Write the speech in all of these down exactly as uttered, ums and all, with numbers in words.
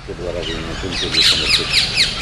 के द्वारा विमोचन के लिए समर्पित।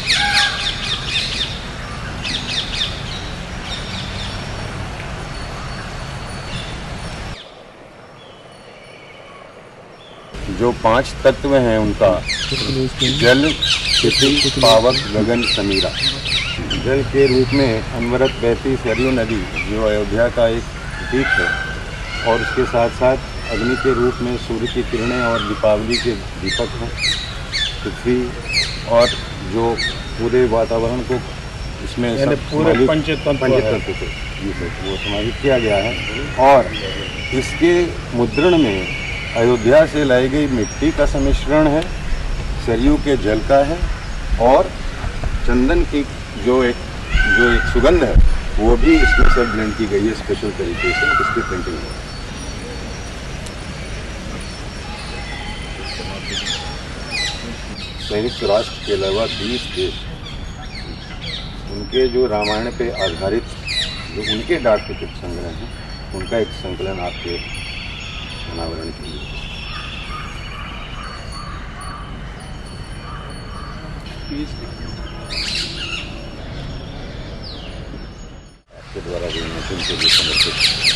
जो पांच तत्व हैं उनका जल, पृथ्वी, पावक, गगन, समीरा। जल के रूप में अनवरत बहती सरयू नदी जो अयोध्या का एक प्रतीक है, और उसके साथ साथ अग्नि के रूप में सूर्य की किरणें और दीपावली के दीपक हैं। पृथ्वी और जो पूरे वातावरण को इसमें पूरे पंचतत्व को वो समाहित किया गया है। और इसके मुद्रण में अयोध्या से लाई गई मिट्टी का सम्मिश्रण है, सरयू के जल का है, और चंदन की जो एक जो एक सुगंध है वो भी इसमें सब ब्लेंड की गई है स्पेशल तरीके से। इसकी पेंटिंग है। संयुक्त राष्ट्र के अलावा बीस देश उनके जो रामायण पे आधारित जो उनके डाक टिकट संग्रह हैं उनका एक संकलन आपके अनावरण के लिए आपके द्वारा विमोचन के लिए समर्पित।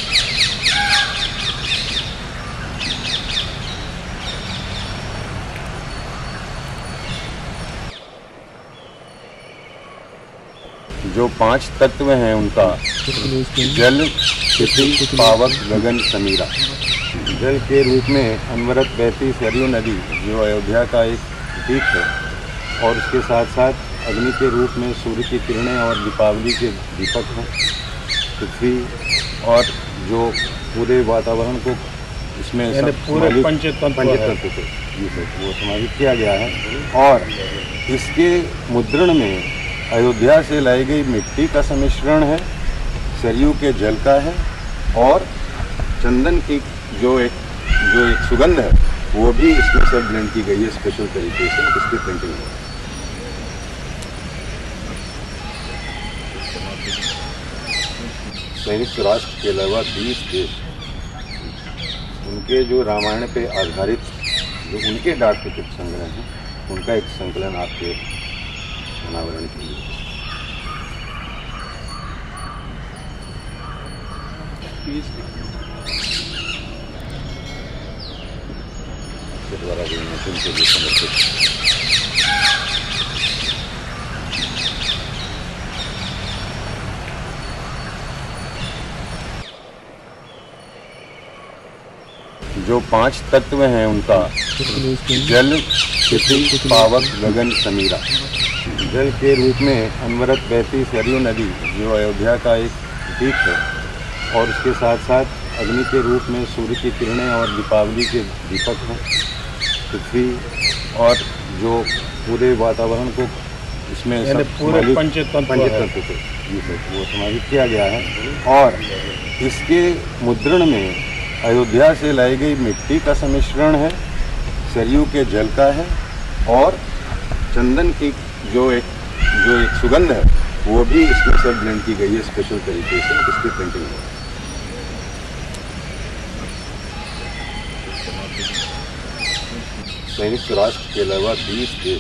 जो पांच तत्व हैं उनका जल, पृथ्वी, पावक, गगन, समीरा। जल के रूप में अनवरत बहती सरयू नदी जो अयोध्या का एक प्रतीक है, और उसके साथ साथ अग्नि के रूप में सूर्य की किरणें और दीपावली के दीपक हैं। पृथ्वी और जो पूरे वातावरण को इसमें पूरे पंचतत्व को वो समाहित किया गया है। और इसके मुद्रण में अयोध्या से लाई गई मिट्टी का सम्मिश्रण है, सरयू के जल का है, और चंदन की जो एक जो एक सुगंध है वो भी इसमें सब ब्लेंड की गई है स्पेशल तरीके से। इसकी पेंटिंग है। संयुक्त राष्ट्र के अलावा बीस देश उनके जो रामायण पे आधारित जो उनके डाक टिकट संग्रह हैं उनका एक संकलन आपके अनावरण के लिए के द्वारा विमोचन के लिए समर्पित। जो पांच तत्व हैं उनका जल, पृथ्वी, पावक, गगन, समीरा। जल के रूप में अनवरत बहती सरयू नदी जो अयोध्या का एक प्रतीक है, और उसके साथ साथ अग्नि के रूप में सूर्य की किरणें और दीपावली के दीपक हैं। पृथ्वी और जो पूरे वातावरण को इसमें पूरे पंचतत्व को वो समाहित किया गया है। और इसके मुद्रण में अयोध्या से लाई गई मिट्टी का सम्मिश्रण है, सरयू के जल का है, और चंदन की जो एक जो एक सुगंध है वो भी इसमें सब ब्लेंड की गई है स्पेशल तरीके से। इसकी पेंटिंग है। संयुक्त राष्ट्र के अलावा बीस देश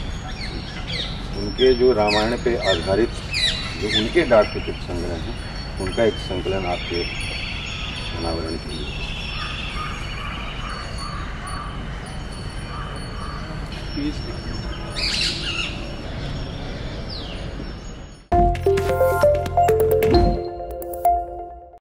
उनके जो रामायण पे आधारित जो उनके डाक टिकट संग्रह हैं उनका एक संकलन आपके अनावरण के लिए Peace.